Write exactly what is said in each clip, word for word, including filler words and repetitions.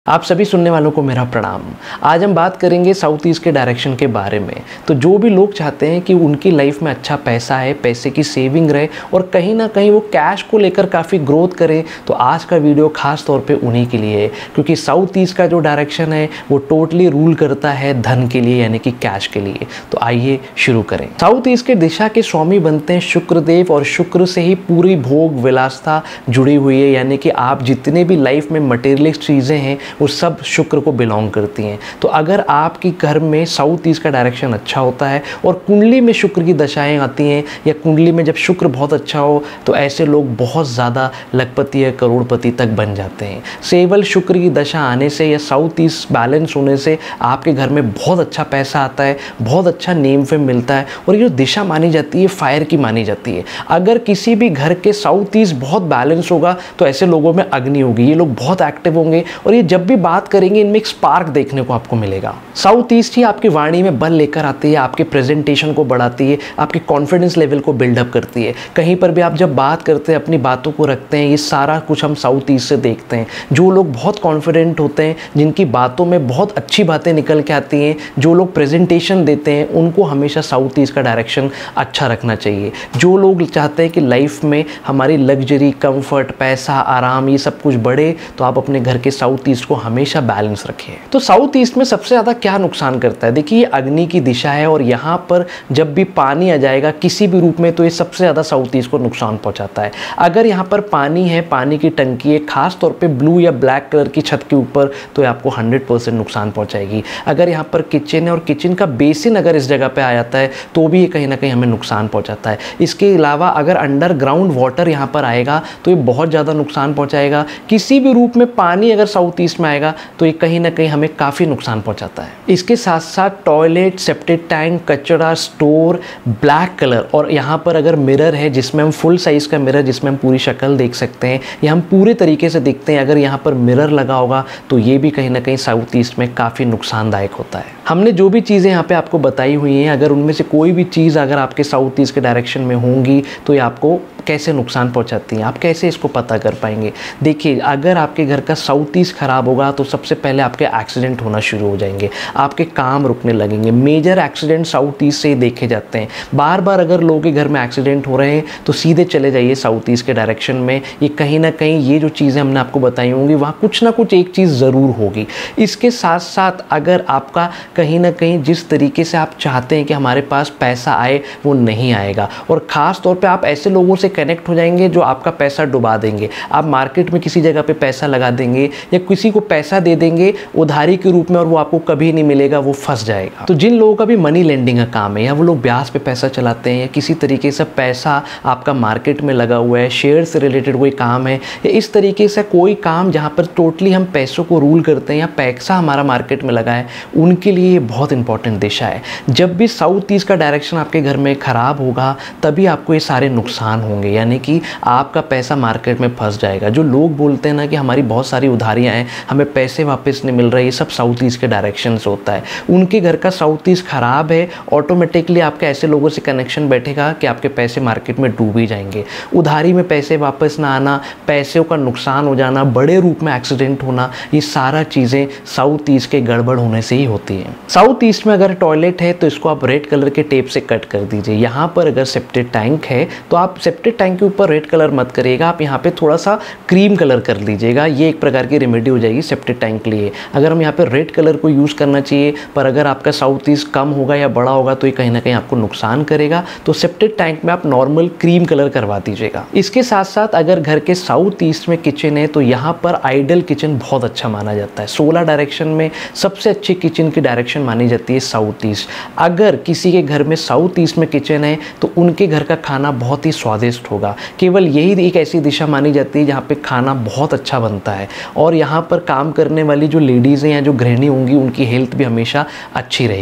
आप सभी सुनने वालों को मेरा प्रणाम। आज हम बात करेंगे साउथ ईस्ट के डायरेक्शन के बारे में। तो जो भी लोग चाहते हैं कि उनकी लाइफ में अच्छा पैसा है, पैसे की सेविंग रहे और कहीं ना कहीं वो कैश को लेकर काफ़ी ग्रोथ करें, तो आज का वीडियो खास तौर पे उन्हीं के लिए है, क्योंकि साउथ ईस्ट का जो डायरेक्शन है वो टोटली रूल करता है धन के लिए, यानी कि कैश के लिए। तो आइए शुरू करें। साउथ ईस्ट के दिशा के स्वामी बनते हैं शुक्रदेव, और शुक्र से ही पूरी भोग विलासता जुड़ी हुई है, यानी कि आप जितने भी लाइफ में मटेरियलिस्ट चीज़ें हैं वो सब शुक्र को बिलोंग करती हैं। तो अगर आपकी घर में साउथ ईस्ट का डायरेक्शन अच्छा होता है और कुंडली में शुक्र की दशाएं आती हैं, या कुंडली में जब शुक्र बहुत अच्छा हो, तो ऐसे लोग बहुत ज़्यादा लखपति या करोड़पति तक बन जाते हैं। केवल शुक्र की दशा आने से या साउथ ईस्ट बैलेंस होने से आपके घर में बहुत अच्छा पैसा आता है, बहुत अच्छा नेम फेम मिलता है। और ये जो दिशा मानी जाती है फायर की मानी जाती है। अगर किसी भी घर के साउथ ईस्ट बहुत बैलेंस होगा तो ऐसे लोगों में अग्नि होगी, ये लोग बहुत एक्टिव होंगे, और ये जब भी बात करेंगे इनमें एक स्पार्क देखने को आपको मिलेगा। साउथ ईस्ट ही आपकी वाणी में बल लेकर आती है, आपके प्रेजेंटेशन को बढ़ाती है, आपके कॉन्फिडेंस लेवल को बिल्डअप करती है। कहीं पर भी आप जब बात करते हैं, अपनी बातों को रखते हैं, ये सारा कुछ हम साउथ ईस्ट से देखते हैं। जो लोग बहुत कॉन्फिडेंट होते हैं, जिनकी बातों में बहुत अच्छी बातें निकल के आती हैं, जो लोग प्रेजेंटेशन देते हैं, उनको हमेशा साउथ ईस्ट का डायरेक्शन अच्छा रखना चाहिए। जो लोग चाहते हैं कि लाइफ में हमारी लग्जरी, कंफर्ट, पैसा, आराम ये सब कुछ बढ़े, तो आप अपने घर के साउथ ईस्ट को हमेशा बैलेंस रखें। तो साउथ ईस्ट में सबसे ज़्यादा क्या नुकसान करता है? देखिए, ये अग्नि की दिशा है, और यहाँ पर जब भी पानी आ जाएगा किसी भी रूप में, तो ये सबसे ज़्यादा साउथ ईस्ट को नुकसान पहुँचाता है। अगर यहाँ पर पानी है, पानी की टंकी है, खास तौर पे ब्लू या ब्लैक कलर की छत के ऊपर, तो ये आपको हंड्रेड परसेंट नुकसान पहुँचाएगी। अगर यहाँ पर किचन है और किचन का बेसिन अगर इस जगह पर आ जाता है, तो भी ये कहीं ना कहीं हमें नुकसान पहुँचाता है। इसके अलावा अगर अंडरग्राउंड वाटर यहाँ पर आएगा, तो ये बहुत ज़्यादा नुकसान पहुँचाएगा। किसी भी रूप में पानी अगर साउथ ईस्ट में आएगा, तो ये कहीं ना कहीं हमें काफ़ी नुकसान पहुंचाता है। इसके साथ साथ टॉयलेट, सेप्टिक टैंक, कचरा स्टोर, ब्लैक कलर, और यहाँ पर अगर मिरर है जिसमें हम फुल साइज़ का मिरर जिसमें हम पूरी शक्ल देख सकते हैं, या हम पूरे तरीके से देखते हैं, अगर यहाँ पर मिरर लगा होगा, तो ये भी कहीं ना कहीं साउथ ईस्ट में काफ़ी नुकसानदायक होता है। हमने जो भी चीज़ें यहाँ पे आपको बताई हुई हैं, अगर उनमें से कोई भी चीज़ अगर आपके साउथ ईस्ट के डायरेक्शन में होंगी, तो ये आपको कैसे नुकसान पहुंचाती हैं, आप कैसे इसको पता कर पाएंगे? देखिए, अगर आपके घर का साउथ ईस्ट खराब होगा, तो सबसे पहले आपके एक्सीडेंट होना शुरू हो जाएंगे, आपके काम रुकने लगेंगे। मेजर एक्सीडेंट साउथ ईस्ट से ही देखे जाते हैं। बार बार अगर लोगों के घर में एक्सीडेंट हो रहे हैं, तो सीधे चले जाइए साउथ ईस्ट के डायरेक्शन में। ये कहीं ना कहीं ये जो चीज़ें हमने आपको बताई होंगी, वहाँ कुछ ना कुछ एक चीज़ ज़रूर होगी। इसके साथ साथ अगर आपका कहीं ना कहीं जिस तरीके से आप चाहते हैं कि हमारे पास पैसा आए, वो नहीं आएगा, और ख़ास तौर पे आप ऐसे लोगों से कनेक्ट हो जाएंगे जो आपका पैसा डुबा देंगे। आप मार्केट में किसी जगह पे पैसा लगा देंगे या किसी को पैसा दे देंगे उधारी के रूप में, और वो आपको कभी नहीं मिलेगा, वो फंस जाएगा। तो जिन लोगों का भी मनी लेंडिंग का काम है, या वो लोग ब्याज पे पैसा चलाते हैं, या किसी तरीके से पैसा आपका मार्केट में लगा हुआ है, शेयर से रिलेटेड कोई काम है, या इस तरीके से कोई काम जहाँ पर टोटली हम पैसों को रूल करते हैं, या पैसा हमारा मार्केट में लगा है, उनके लिए ये बहुत इंपॉर्टेंट दिशा है। जब भी साउथ ईस्ट का डायरेक्शन आपके घर में खराब होगा, तभी आपको ये सारे नुकसान होंगे, यानी कि आपका पैसा मार्केट में फंस जाएगा। जो लोग बोलते हैं ना कि हमारी बहुत सारी उधारियां हैं, हमें पैसे वापस नहीं मिल रहे, ये सब साउथ ईस्ट के डायरेक्शन से होता है। उनके घर का साउथ ईस्ट खराब है, ऑटोमेटिकली आपके ऐसे लोगों से कनेक्शन बैठेगा कि आपके पैसे मार्केट में डूब ही जाएंगे। उधारी में पैसे वापस ना आना, पैसों का नुकसान हो जाना, बड़े रूप में एक्सीडेंट होना, ये सारा चीज़ें साउथ ईस्ट के गड़बड़ होने से ही होती हैं। साउथ ईस्ट में अगर टॉयलेट है, तो इसको आप रेड कलर के टेप से कट कर दीजिए। यहाँ पर अगर सेप्टिक टैंक है, तो आप सेप्टिक टैंक के ऊपर रेड कलर मत करिएगा, आप यहाँ पे थोड़ा सा क्रीम कलर कर लीजिएगा। ये एक प्रकार की रेमेडी हो जाएगी सेप्टिक टैंक के लिए। अगर हम यहाँ पे रेड कलर को यूज़ करना चाहिए, पर अगर आपका साउथ ईस्ट कम होगा या बड़ा होगा, तो ये कहीं ना कहीं आपको नुकसान करेगा। तो सेप्टिक टैंक में आप नॉर्मल क्रीम कलर करवा दीजिएगा। इसके साथ साथ अगर घर के साउथ ईस्ट में किचन है, तो यहाँ पर आइडल किचन बहुत अच्छा माना जाता है। सोलह डायरेक्शन में सबसे अच्छी किचन की डायरेक्शन मानी जाती है साउथ ईस्ट। अगर किसी के घर में साउथ ईस्ट में किचन है, तो उनके घर का खाना बहुत ही स्वादिष्ट होगा। केवल यही एक ऐसी दिशा मानी जाती है जहाँ पे खाना बहुत अच्छा बनता है, और यहाँ पर काम करने वाली जो लेडीज़ हैं या जो गृहिणी होंगी, उनकी हेल्थ भी हमेशा अच्छी रहेगी।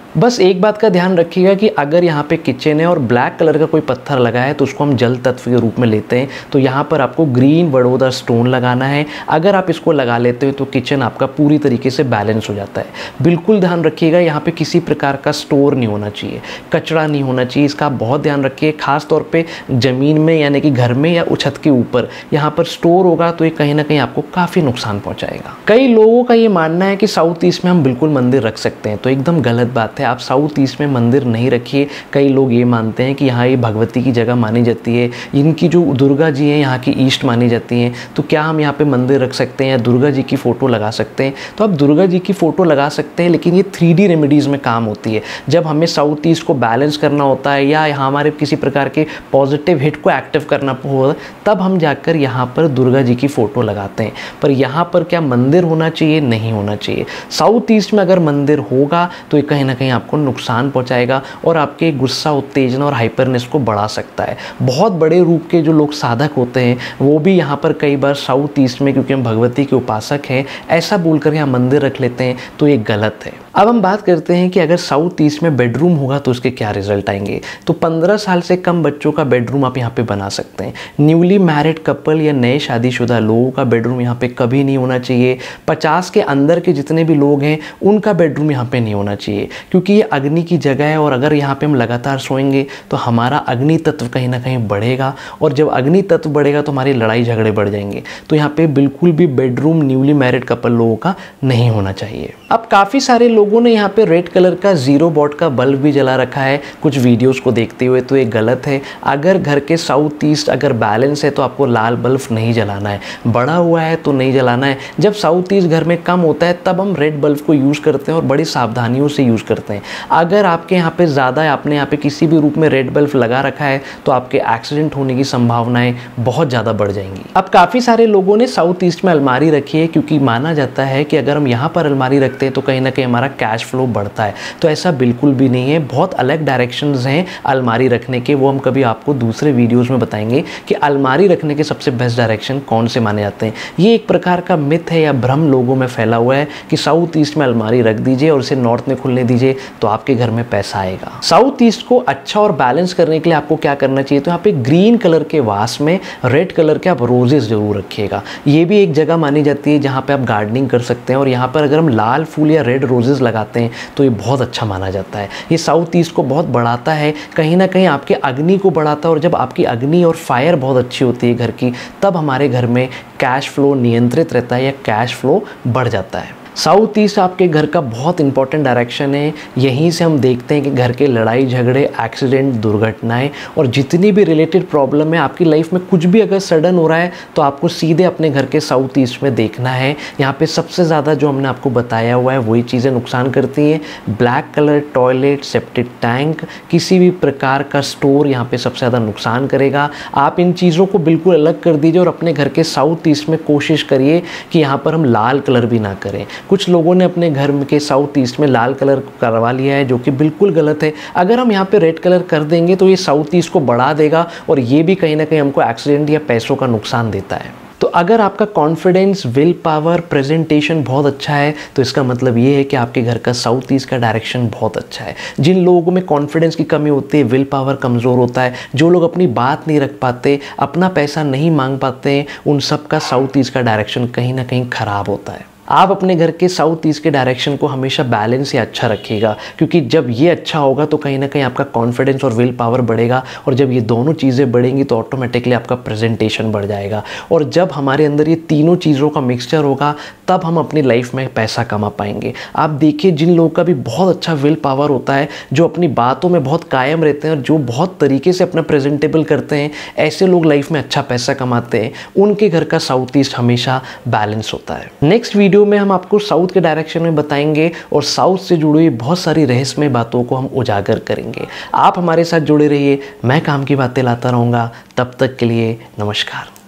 बस एक बात का ध्यान रखिएगा कि अगर यहाँ पे किचन है और ब्लैक कलर का कोई पत्थर लगा है तो उसको हम जल तत्व के रूप में लेते हैं, तो यहाँ पर आपको ग्रीन बड़ौदा स्टोन लगाना है। अगर आप इसको लगा लेते हो तो किचन आपका पूरी तरीके से बैलेंस हो जाता है। बिल्कुल ध्यान रखिएगा यहाँ पे किसी प्रकार का स्टोर नहीं होना चाहिए, कचरा नहीं होना चाहिए, इसका आप बहुत ध्यान रखिए। खास तौर पे ज़मीन में यानी कि घर में या छत के ऊपर यहाँ पर स्टोर होगा तो ये कहीं ना कहीं आपको काफ़ी नुकसान पहुँचाएगा। कई लोगों का ये मानना है कि साउथ ईस्ट में हम बिल्कुल मंदिर रख सकते हैं, तो एकदम गलत बात है। आप साउथ ईस्ट में मंदिर नहीं रखिए। कई लोग ये मानते हैं कि यहाँ ये भगवती की जगह मानी जाती है, इनकी जो दुर्गा जी हैं यहाँ की ईस्ट मानी जाती हैं, तो क्या हम यहाँ पे मंदिर रख सकते हैं या दुर्गा जी की फ़ोटो लगा सकते हैं? तो आप दुर्गा जी की फ़ोटो लगा सकते हैं, लेकिन ये थ्री डी रेमेडीज़ में काम होती है। जब हमें साउथ ईस्ट को बैलेंस करना होता है या हमारे किसी प्रकार के पॉजिटिव हिट को एक्टिव करना हो, तब हम जाकर यहाँ पर दुर्गा जी की फ़ोटो लगाते हैं। पर यहाँ पर क्या मंदिर होना चाहिए? नहीं होना चाहिए। साउथ ईस्ट में अगर मंदिर होगा तो ये कहीं ना कहीं आपको नुकसान पहुंचाएगा और आपके गुस्सा, उत्तेजना और हाइपरनेस को बढ़ा सकता है। बहुत बड़े रूप के जो लोग साधक होते हैं वो भी यहाँ पर कई बार साउथ ईस्ट में, क्योंकि हम भगवती के उपासक हैं, ऐसा बोलकर यहाँ मंदिर रख लेते हैं, तो ये गलत है। अब हम बात करते हैं कि अगर साउथ ईस्ट में बेडरूम होगा तो उसके क्या रिजल्ट आएंगे। तो पंद्रह साल से कम बच्चों का बेडरूम आप यहाँ पे बना सकते हैं। न्यूली मैरिड कपल या नए शादीशुदा लोगों का बेडरूम यहाँ पे कभी नहीं होना चाहिए। पचास के अंदर के जितने भी लोग हैं उनका बेडरूम यहाँ पे नहीं होना चाहिए, क्योंकि ये अग्नि की जगह है और अगर यहाँ पे हम लगातार सोएंगे तो हमारा अग्नि तत्व कहीं ना कहीं बढ़ेगा और जब अग्नि तत्व बढ़ेगा तो हमारी लड़ाई झगड़े बढ़ जाएंगे। तो यहाँ पे बिल्कुल भी बेडरूम न्यूली मैरिड कपल लोगों का नहीं होना चाहिए। अब काफ़ी सारे लोगों ने यहाँ पे रेड कलर का जीरो वॉट का बल्ब भी जला रखा है कुछ वीडियोस को देखते हुए, तो ये गलत है। अगर घर के साउथ ईस्ट अगर बैलेंस है तो आपको लाल बल्ब नहीं जलाना है, बड़ा हुआ है तो नहीं जलाना है। जब साउथ ईस्ट घर में कम होता है तब हम रेड बल्ब को यूज़ करते हैं और बड़ी सावधानियों से यूज़ करते हैं। अगर आपके यहाँ पे ज़्यादा है, आपने यहाँ पे किसी भी रूप में रेड बल्ब लगा रखा है, तो आपके एक्सीडेंट होने की संभावनाएं बहुत ज़्यादा बढ़ जाएंगी। अब काफ़ी सारे लोगों ने साउथ ईस्ट में अलमारी रखी है, क्योंकि माना जाता है कि अगर हम यहाँ पर अलमारी रखते हैं तो कहीं ना कहीं हमारा कैश फ्लो बढ़ता है। तो ऐसा बिल्कुल भी नहीं है। बहुत अलग डायरेक्शंस हैं अलमारी रखने के, वो हम कभी आपको दूसरे वीडियोज़ में बताएंगे कि अलमारी रखने के सबसे बेस्ट डायरेक्शन कौन से माने जाते हैं। ये एक प्रकार का मिथ है या भ्रम लोगों में फैला हुआ है कि साउथ ईस्ट में अलमारी रख दीजिए और इसे नॉर्थ में खुलने दीजिए तो आपके घर में पैसा आएगा। साउथ ईस्ट को अच्छा और बैलेंस करने के लिए आपको क्या करना चाहिए, तो यहाँ पे ग्रीन कलर के वास में रेड कलर के आप रोजेस जरूर रखिएगा। ये भी एक जगह मानी जाती है जहाँ पे आप गार्डनिंग कर सकते हैं और यहाँ पर अगर हम लाल फूल या रेड रोजेस लगाते हैं तो ये बहुत अच्छा माना जाता है। ये साउथ ईस्ट को बहुत बढ़ाता है, कहीं ना कहीं आपके अग्नि को बढ़ाता है और जब आपकी अग्नि और फायर बहुत अच्छी होती है घर की, तब हमारे घर में कैश फ्लो नियंत्रित रहता है या कैश फ्लो बढ़ जाता है। साउथ ईस्ट आपके घर का बहुत इंपॉर्टेंट डायरेक्शन है। यहीं से हम देखते हैं कि घर के लड़ाई झगड़े, एक्सीडेंट, दुर्घटनाएं और जितनी भी रिलेटेड प्रॉब्लम है आपकी लाइफ में, कुछ भी अगर सडन हो रहा है तो आपको सीधे अपने घर के साउथ ईस्ट में देखना है। यहाँ पे सबसे ज़्यादा जो हमने आपको बताया हुआ है वही चीज़ें नुकसान करती हैं। Black colour toilet, septic tank, किसी भी प्रकार का स्टोर यहाँ पर सबसे ज़्यादा नुकसान करेगा। आप इन चीज़ों को बिल्कुल अलग कर दीजिए और अपने घर के साउथ ईस्ट में कोशिश करिए कि यहाँ पर हम लाल कलर भी ना करें। कुछ लोगों ने अपने घर के साउथ ईस्ट में लाल कलर करवा लिया है, जो कि बिल्कुल गलत है। अगर हम यहाँ पे रेड कलर कर देंगे तो ये साउथ ईस्ट को बढ़ा देगा और ये भी कहीं ना कहीं हमको एक्सीडेंट या पैसों का नुकसान देता है। तो अगर आपका कॉन्फिडेंस, विल पावर, प्रेजेंटेशन बहुत अच्छा है तो इसका मतलब ये है कि आपके घर का साउथ ईस्ट का डायरेक्शन बहुत अच्छा है। जिन लोगों में कॉन्फिडेंस की कमी होती है, विल पावर कमज़ोर होता है, जो लोग अपनी बात नहीं रख पाते, अपना पैसा नहीं मांग पाते, उन सब का साउथ ईस्ट का डायरेक्शन कहीं ना कहीं ख़राब होता है। आप अपने घर के साउथ ईस्ट के डायरेक्शन को हमेशा बैलेंस या अच्छा रखिएगा, क्योंकि जब ये अच्छा होगा तो कहीं ना कहीं आपका कॉन्फिडेंस और विल पावर बढ़ेगा और जब ये दोनों चीज़ें बढ़ेंगी तो ऑटोमेटिकली आपका प्रेजेंटेशन बढ़ जाएगा। और जब हमारे अंदर ये तीनों चीज़ों का मिक्सचर होगा तब हम अपनी लाइफ में पैसा कमा पाएंगे। आप देखिए जिन लोगों का भी बहुत अच्छा विल पावर होता है, जो अपनी बातों में बहुत कायम रहते हैं और जो बहुत तरीके से अपना प्रेजेंटेबल करते हैं, ऐसे लोग लाइफ में अच्छा पैसा कमाते हैं। उनके घर का साउथ ईस्ट हमेशा बैलेंस होता है। नेक्स्ट वीडियो में हम आपको साउथ के डायरेक्शन में बताएंगे और साउथ से जुड़ी हुई बहुत सारी रहस्यमय बातों को हम उजागर करेंगे। आप हमारे साथ जुड़े रहिए, मैं काम की बातें लाता रहूँगा। तब तक के लिए नमस्कार।